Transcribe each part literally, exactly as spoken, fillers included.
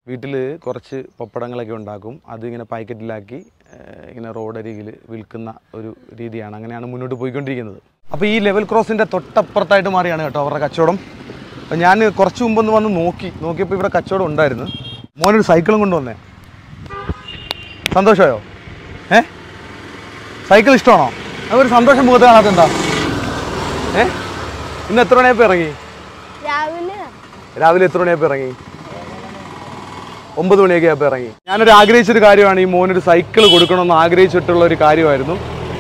വീട്ടിൽ കുറച്ച് പപ്പടങ്ങളൊക്കെ ഉണ്ടാക്കും. അതിങ്ങനെ പാക്കറ്റിലാക്കി ഇങ്ങനെ റോഡരികിൽ വിൽക്കുന്ന ഒരു രീതിയാണ്. അങ്ങനെയാണ് മുന്നോട്ട് പോയിക്കൊണ്ടിരിക്കുന്നത്. അപ്പോൾ ഈ ലെവൽ ക്രോസിൻ്റെ തൊട്ടപ്പുറത്തായിട്ട് മാറിയാണ് കേട്ടോ അവരുടെ കച്ചവടം. അപ്പോൾ ഞാൻ കുറച്ച് മുമ്പൊന്ന് വന്ന് നോക്കി നോക്കിയപ്പോൾ ഇവിടെ കച്ചവടം ഉണ്ടായിരുന്നു. മോനൊരു സൈക്കിളും കൊണ്ടുവന്നേ. സന്തോഷമായോ? ഏ സൈക്കിൾ ഇഷ്ടമാണോ? അതൊരു സന്തോഷം മുഖത്ത് കാണാത്ത എന്താ? ഏ ഇന്ന് എത്ര മണിയായപ്പോൾ ഇറങ്ങി? രാവിലെ രാവിലെ എത്ര മണിയായപ്പോൾ ഇറങ്ങി? ഒമ്പത് മണിയൊക്കെ ആയപ്പോൾ ഇറങ്ങി. ഞാനൊരു ആഗ്രഹിച്ചൊരു കാര്യമാണ് ഈ മോനൊരു സൈക്കിൾ കൊടുക്കണമെന്ന് ആഗ്രഹിച്ചിട്ടുള്ള ഒരു കാര്യമായിരുന്നു.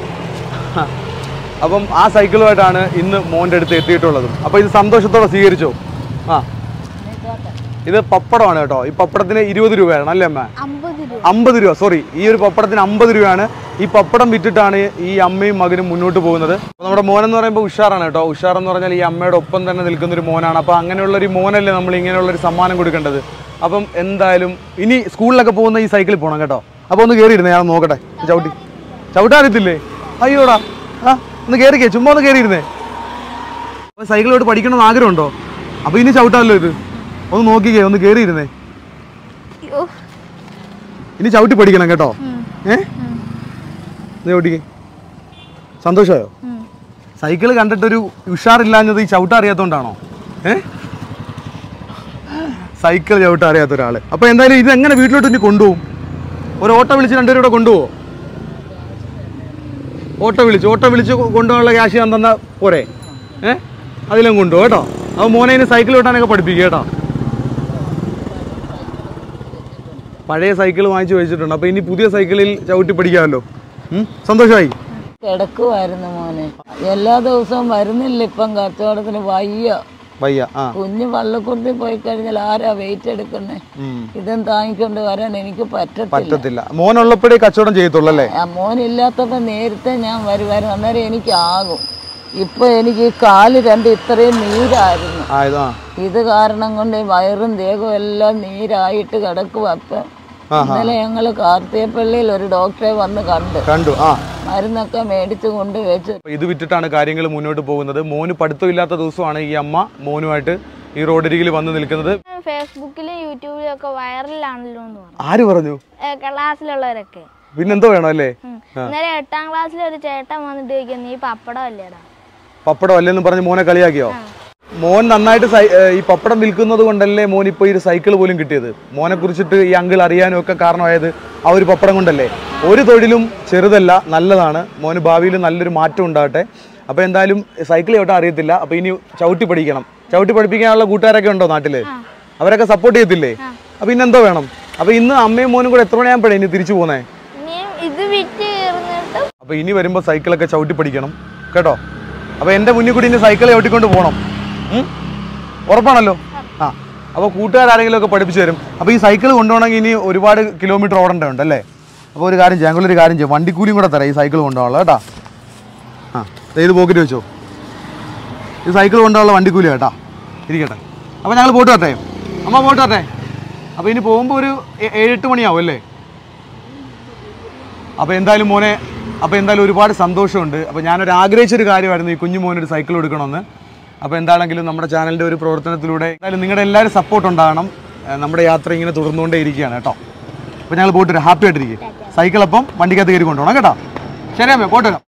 അപ്പം ആ സൈക്കിളുമായിട്ടാണ് ഇന്ന് മോൻ്റെ അടുത്ത് എത്തിയിട്ടുള്ളതും. അപ്പോൾ ഇത് സന്തോഷത്തോടെ സ്വീകരിച്ചോ? ആ ഇത് പപ്പടമാണ് കേട്ടോ. ഈ പപ്പടത്തിന് ഇരുപത് രൂപയാണ് അല്ലേ അമ്മ? അമ്പത് രൂപ സോറി ഈ ഒരു പപ്പടത്തിന് അമ്പത് രൂപയാണ്. ഈ പപ്പടം വിറ്റിട്ടാണ് ഈ അമ്മയും മകനും മുന്നോട്ട് പോകുന്നത്. നമ്മുടെ മോനെന്ന് പറയുമ്പോൾ ഉഷാറാണ് കേട്ടോ. ഉഷാറെന്ന് പറഞ്ഞാൽ ഈ അമ്മയുടെ ഒപ്പം തന്നെ നിൽക്കുന്നൊരു മോനാണ്. അപ്പോൾ അങ്ങനെയുള്ളൊരു മോനല്ലേ നമ്മൾ ഇങ്ങനെയുള്ളൊരു സമ്മാനം കൊടുക്കേണ്ടത്. അപ്പം എന്തായാലും ഇനി സ്കൂളിലൊക്കെ പോകുന്ന ഈ സൈക്കിളിൽ പോകണം കേട്ടോ. അപ്പോൾ ഒന്ന് കയറിയിരുന്നേ, ഞാൻ നോക്കട്ടെ. ചവിട്ടി ചവിട്ടാറിയത്തില്ലേ? അയ്യോടാ, ആ ഒന്ന് കയറിക്കേ, ചുമ്മാ ഒന്ന് കയറിയിരുന്നേ. അപ്പോൾ സൈക്കിളോട്ട് പഠിക്കണമെന്ന് ആഗ്രഹമുണ്ടോ? അപ്പോൾ ഇനി ചവിട്ടാമല്ലോ ഇത്. ഒന്ന് നോക്കിക്കേ, ഒന്ന് കയറിയിരുന്നേ. ഇനി ചവിട്ടി പഠിക്കണം കേട്ടോ. ഏ ചവിട്ടിക്കേ. സന്തോഷമായോ? സൈക്കിള് കണ്ടിട്ടൊരു ഉഷാറില്ലാഞ്ഞത് ഈ ചവിട്ട അറിയാത്തോണ്ടാണോ? ഏ സൈക്കിൾ ചവിട്ട അറിയാത്ത ഒരാള്. അപ്പൊ എന്തായാലും ഇത് എങ്ങനെ വീട്ടിലോട്ട് ഇനി കൊണ്ടുപോകും? ഒരു ഓട്ടോ വിളിച്ച് രണ്ടുപേരും കൂടെ കൊണ്ടുപോകുമോ? ഓട്ടോ വിളിച്ച് ഓട്ടോ വിളിച്ച് കൊണ്ടുപോകാനുള്ള ക്യാഷ് ഞാൻ തന്നാ പോരെ? ഏഹ് അതിലും കൊണ്ടുപോകും കേട്ടോ. അപ്പോൾ മോനെ ഇനി സൈക്കിൾ ഓട്ടാനൊക്കെ പഠിപ്പിക്കുക കേട്ടോ. പഴയ സൈക്കിൾ വാങ്ങിച്ചു വെച്ചിട്ടുണ്ട്. അപ്പോൾ ഇനി പുതിയ സൈക്കിളിൽ ചവിട്ടി പഠിക്കാമല്ലോ. സന്തോഷമായി? കിടക്കുമായിരുന്നു മോനെ. എല്ലാ ദിവസവും വരുന്നില്ല ഇപ്പം കച്ചവടത്തിന്. വയ്യ വയ്യ കുഞ്ഞ് പള്ളിക്കൂടത്തിൽ പോയി കഴിഞ്ഞാൽ ആരാ വെയിറ്റ് എടുക്കുന്നേ? ഇതും താങ്ങിക്കൊണ്ട് വരാൻ എനിക്ക് പറ്റത്തില്ല. മോനുള്ളപ്പോഴേ കച്ചവടം ചെയ്യത്തുള്ളൂ അല്ലേ? മോനില്ലാത്തപ്പോ നേരത്തെ ഞാൻ വരുമായിരുന്നു. അന്നേരം എനിക്കാകും. ഇപ്പൊ എനിക്ക് ഈ കാല് രണ്ട് ഇത്രയും നീരായിരുന്നു. ഇത് കാരണം കൊണ്ട് വയറും ദേഹവും എല്ലാം നീരായിട്ട് കിടക്കും. അപ്പൊ ഇന്നലെ ഞങ്ങള് കാർത്തികപ്പള്ളിയിൽ ഒരു ഡോക്ടറെ വന്ന് കണ്ടു കണ്ടു മരുന്നൊക്കെ മേടിച്ചു കൊണ്ട് വെച്ചു. ഇത് വിറ്റിട്ടാണ് കാര്യങ്ങൾ മുന്നോട്ട് പോകുന്നത്. മോന് പഠിത്തം ഇല്ലാത്ത ദിവസമാണ് ഈ അമ്മ മോനുമായിട്ട് ഈ റോഡരികിൽ വന്ന് നിൽക്കുന്നത്. ഫേസ്ബുക്കിലും യൂട്യൂബിലും ഒക്കെ വൈറലാണല്ലോ. ആര് പറഞ്ഞു? ക്ലാസ്സിലുള്ളവരൊക്കെ. പിന്നെന്തോ വേണം അല്ലേ? ഇന്നലെ എട്ടാം ക്ലാസ്സിൽ ഒരു ചേട്ടൻ വന്നിട്ട് ചോദിക്കും, നീ പപ്പടം അല്ലേടാ? പപ്പടം അല്ലെന്ന് പറഞ്ഞ് മോനെ കളിയാക്കിയോ? മോൻ നന്നായിട്ട് ഈ പപ്പടം വിൽക്കുന്നത് കൊണ്ടല്ലേ മോൻ ഇപ്പോൾ ഈ ഒരു സൈക്കിൾ പോലും കിട്ടിയത്. മോനെ കുറിച്ചിട്ട് ഈ അങ്കിൾ അറിയാനും ഒക്കെ കാരണമായത് ആ ഒരു പപ്പടം കൊണ്ടല്ലേ. ഒരു തൊഴിലും ചെറുതല്ല, നല്ലതാണ്. മോന് ഭാവിയിൽ നല്ലൊരു മാറ്റം ഉണ്ടാകട്ടെ. അപ്പോൾ എന്തായാലും സൈക്കിൾ ചവിട്ടാൻ അറിയത്തില്ല. അപ്പോൾ ഇനി ചവിട്ടി പഠിക്കണം. ചവിട്ടി പഠിപ്പിക്കാനുള്ള കൂട്ടുകാരൊക്കെ ഉണ്ടോ നാട്ടിൽ? അവരൊക്കെ സപ്പോർട്ട് ചെയ്യത്തില്ലേ? അപ്പോൾ ഇന്നെന്തോ വേണം? അപ്പോൾ ഇന്ന് അമ്മയും മോനും കൂടെ എത്ര മണിയാകുമ്പോഴേ ഇനി തിരിച്ചു പോകുന്നേ? അപ്പോൾ ഇനി വരുമ്പോൾ സൈക്കിളൊക്കെ ചവിട്ടി പഠിക്കണം കേട്ടോ. അപ്പോൾ എൻ്റെ മുന്നിൽ കൂടി ഇനി സൈക്കിൾ ചവിട്ടിക്കൊണ്ട് പോകണം. ഉറപ്പാണല്ലോ? ആ അപ്പോൾ കൂട്ടുകാരെങ്കിലും ഒക്കെ പഠിപ്പിച്ചു തരും. അപ്പോൾ ഈ സൈക്കിൾ കൊണ്ടുപോകണമെങ്കിൽ ഇനി ഒരുപാട് കിലോമീറ്റർ ഓടേണ്ടതുണ്ട് അല്ലേ? അപ്പോൾ ഒരു കാര്യം ചെയ്യാം, ഞങ്ങളൊരു കാര്യം ചെയ്യും, വണ്ടിക്കൂലിയും കൂടെ തരാം ഈ സൈക്കിൾ കൊണ്ടുപോകാനുള്ള കേട്ടോ. ആ ഇത് പോക്കറ്റ് വെച്ചോ. ഈ സൈക്കിൾ കൊണ്ടുപോകാനുള്ള വണ്ടിക്കൂലി കേട്ടോ. ഇരിക്കട്ടെ. അപ്പോൾ ഞങ്ങൾ പോയിട്ട് വരട്ടെ? അമ്മ പോയിട്ട് വരട്ടെ? അപ്പോൾ ഇനി പോകുമ്പോൾ ഒരു ഏഴെട്ട് മണിയാവും അല്ലേ? അപ്പോൾ എന്തായാലും മോനെ, അപ്പോൾ എന്തായാലും ഒരുപാട് സന്തോഷമുണ്ട്. അപ്പോൾ ഞാനൊരു ആഗ്രഹിച്ചൊരു കാര്യമായിരുന്നു ഈ കുഞ്ഞു മോനൊരു സൈക്കിൾ കൊടുക്കണമെന്ന്. അപ്പോൾ എന്താണെങ്കിലും നമ്മുടെ ചാനലിൻ്റെ ഒരു പ്രവർത്തനത്തിലൂടെ എന്തായാലും നിങ്ങളുടെ എല്ലാവരും സപ്പോർട്ട് ഉണ്ടാകണം. നമ്മുടെ യാത്ര ഇങ്ങനെ തുടർന്നുകൊണ്ടേ ഇരിക്കുകയാണ് കേട്ടോ. അപ്പോൾ ഞങ്ങൾ പോയിട്ട് ഹാപ്പി ആയിട്ടിരിക്കും. സൈക്കിൾ അപ്പം വണ്ടിക്കകത്ത് കയറി കൊണ്ടുപോകണം കേട്ടോ. ശരി അമ്മേ, പോയിട്ട് വരാം.